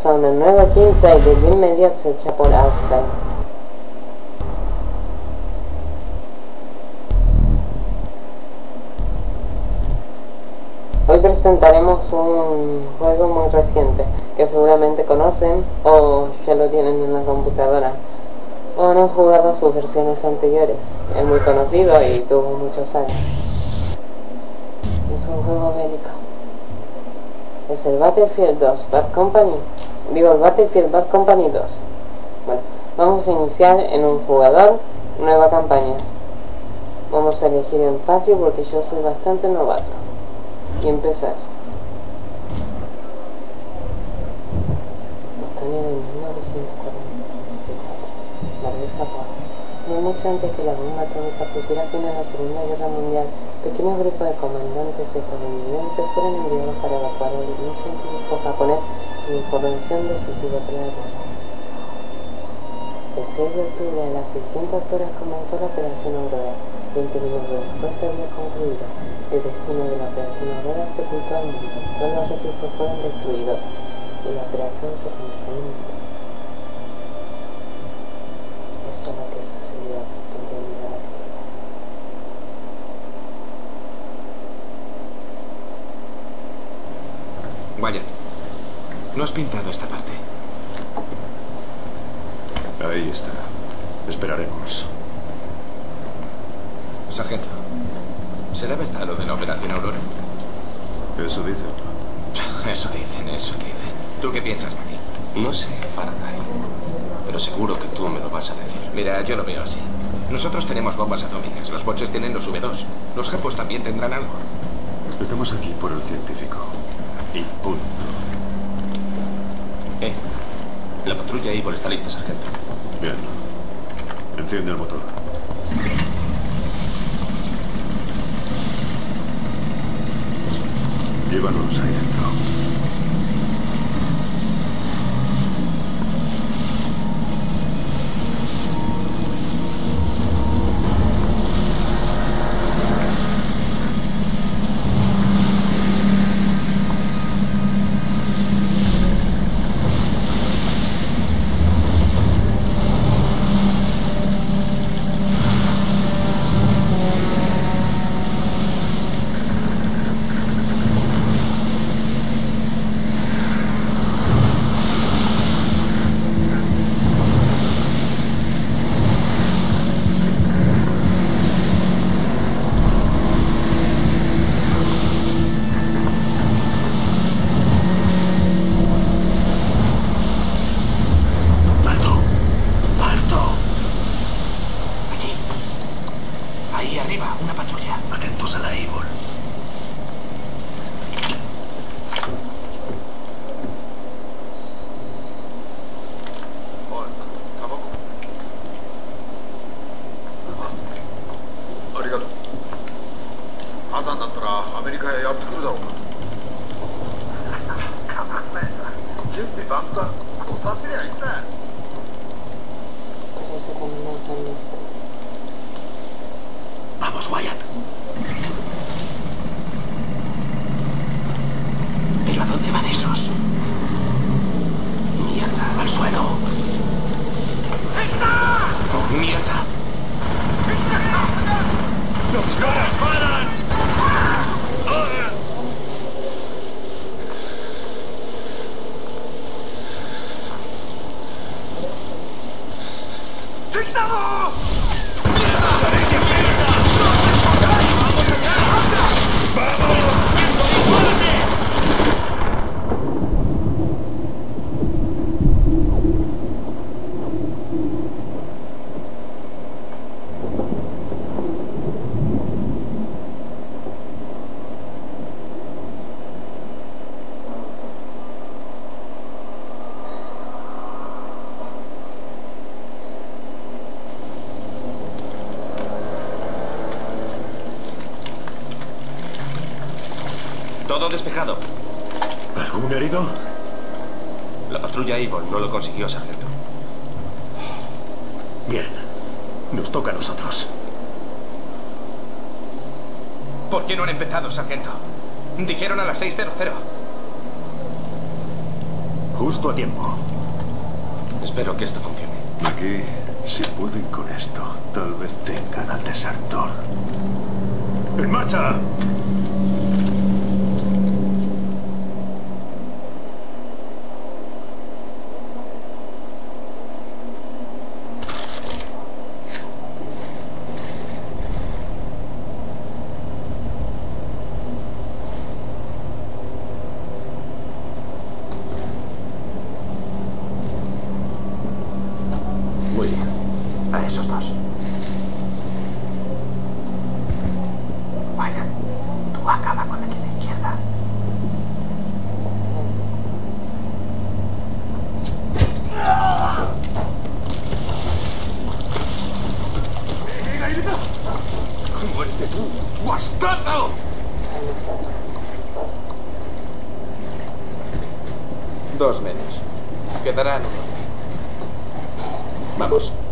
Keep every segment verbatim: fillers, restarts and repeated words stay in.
bienvenidos a una nueva gameplay de Game Medios hecha por Outside. Hoy presentaremos un juego muy reciente que seguramente conocen o ya lo tienen en la computadora o no han jugado sus versiones anteriores. Es muy conocido y tuvo muchos años. Es un juego bélico. Es el Battlefield dos Bad Company. Digo, el Battlefield Bad Company dos. Bueno, vamos a iniciar en un jugador, nueva campaña. Vamos a elegir en fácil porque yo soy bastante novato. Y empezar. Otoño de mil novecientos cuarenta y cuatro. Madrid, Japón. No mucho antes que la bomba atómica pusiera fin a la Segunda Guerra Mundial, pequeños grupos de comandantes estadounidenses fueron enviados para evacuar a un científico japonés con información decisiva para la guerra. El seis de octubre a las seiscientas horas comenzó la Operación Aurora. veinte minutos después se había concluido. El destino de la Operación Aurora se ocultó al mundo. Todos los recursos fueron destruidos y la operación se comenzó en un minuto. Eso es lo que sucedió en realidad. Wyatt, no has pintado esta parte. Ahí está. Esperaremos. Sargento, ¿será verdad lo de la Operación Aurora? Eso dicen. Eso dicen, eso dicen. ¿Tú qué piensas, Matty? No sé, Faraday, pero seguro que tú me lo vas a decir. Mira, yo lo veo así. Nosotros tenemos bombas atómicas, los boches tienen los V dos. Los japos también tendrán algo. Estamos aquí por el científico. Y punto. Eh, la patrulla Evil está lista, sargento. Bien. Enciende el motor. Llévanos ahí dentro. Vamos, Wyatt. ¿Pero a dónde van esos? Mierda, al suelo. ¡Oh, mierda! ¡Nos disparan! Todo despejado. ¿Algún herido? La patrulla Evil no lo consiguió, sargento. Bien. Nos toca a nosotros. ¿Por qué no han empezado, sargento? Dijeron a las seis cero cero. Justo a tiempo. Espero que esto funcione. Aquí, si pueden con esto, tal vez tengan al desertor. ¡En marcha! Muy bien. A esos dos. Wyatt, tú acaba con el de la izquierda. ¡Muerte tú, bastardo! Dos menos. Quedarán unos mil. Vamos.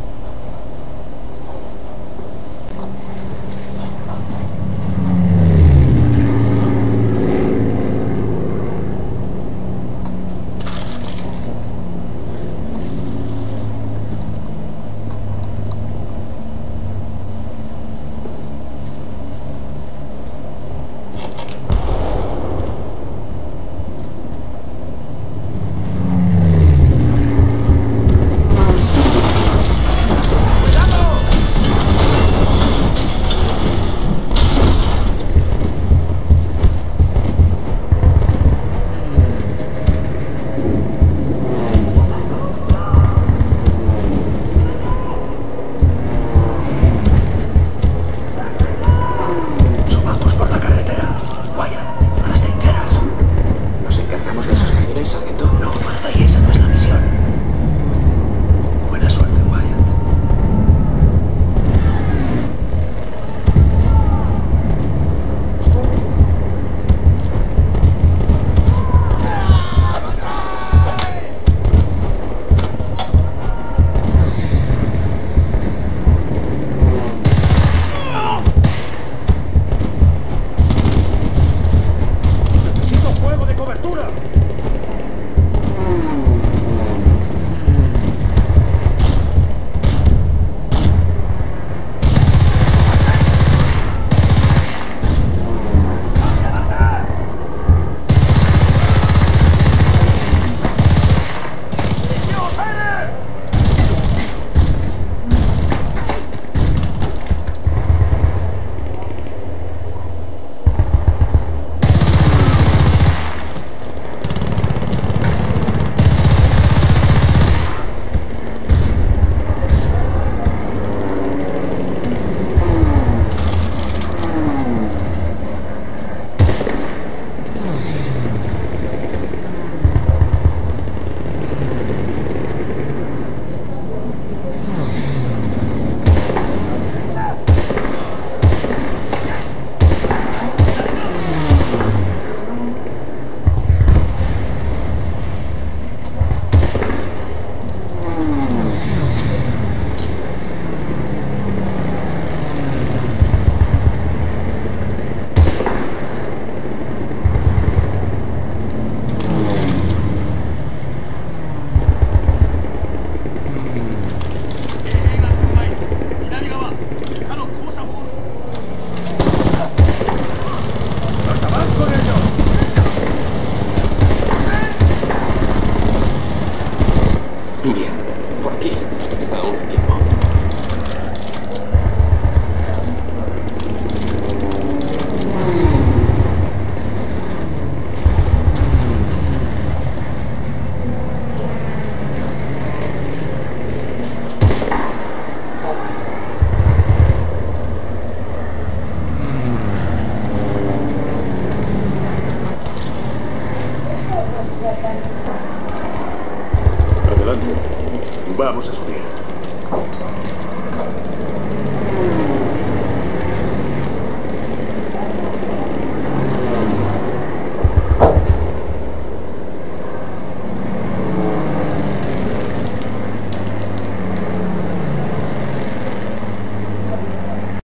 Vamos a subir.